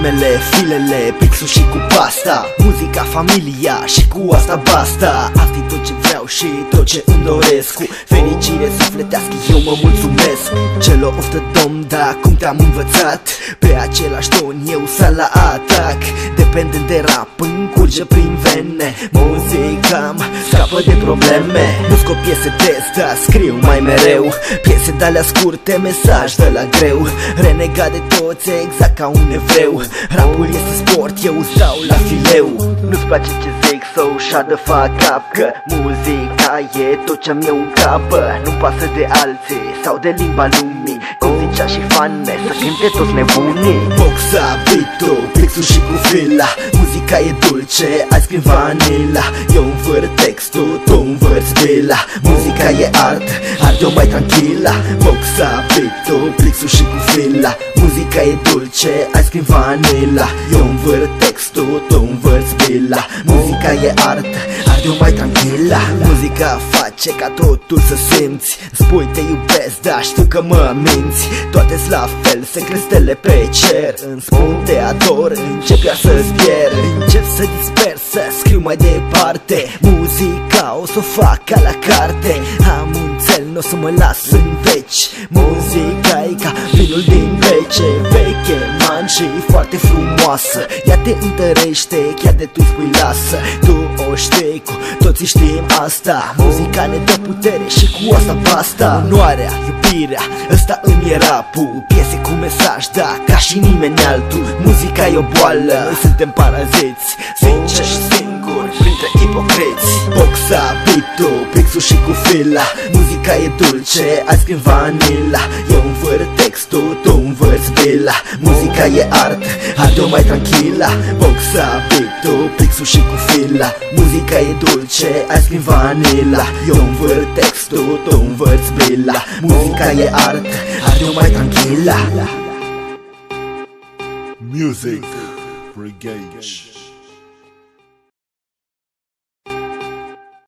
rimele, filele, pixul și cu pasta, muzica, familia și cu asta basta. Asta e tot ce vreau și tot ce îmi doresc. Cu fericire sufletească eu mă mulțumesc celor oftă domn, da, cum te-am învățat. Pe același ton eu sar la atac, dependent de rap, îmi curge prin vene. Muzica scapă de probleme. Nu scot piese test, dar scriu mai mereu piese de-alea scurte, mesaj de la greu. Renegat de toți exact ca un evreu. Rapul este sport, eu stau la fileu. Nu-ți place ce zic, so shut the fuck up, că muzica e tot ce-am eu în cap. Nu-mi pasă de alții sau de limba lumii, cum zicea și Fane, să cânte toți nebunii. Boxa, beat-ul, pixul și cu fila, muzica e dulce, ice cream vanilla. Eu învârt textul, tu învârți bila. Muzica e art, art-o mai tranquila. Boxa, beat-ul, pixul și cu fila, muzica e dulce, ice cream vanilla. Eu învârt textul, tu învârți bila. Muzica e art, art-o mai tranquila. Muzica face ca totul să simți. Spui te iubesc, dar știu că mă minți. Toate-s la fel, se cresc stele pe cer. Îmi spun te ador, încep iar să-ți pierd. Încep să disper, să scriu mai departe. Muzica o să o fac ca la carte. Am un cel, n-o să mă las în veci. Muzica e ca vinul din vece, veche, man și foarte frumoasă. Ea te întărește, chiar de tu-i spui lasă. Tu o știi, cu toții știm asta. Muzica ne dă putere și cu asta basta. Onoarea, iubirea, ăsta îmi e rapul. Piese cu mesaj, da, ca și nimeni altul. Muzica e o boală, noi suntem paraziți, sinceri și singuri printre ipocriți. Boxa, beat-ul, pixul și cu fila, muzica e dulce, ice cream vanilla. Eu învârt textul, tu învârți bila. Muzica e art, art-o mai tranquila. Boxa, beat-ul, pixul și cu fila, muzica e dulce, ice cream vanilla. Eu învârt textul, tu învârți bila. Muzica e art, art-o mai tranquila. Music Brigade.